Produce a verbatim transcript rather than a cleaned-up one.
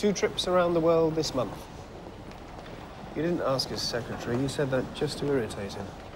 two trips around the world this month. You didn't ask his secretary. You said that just to irritate him.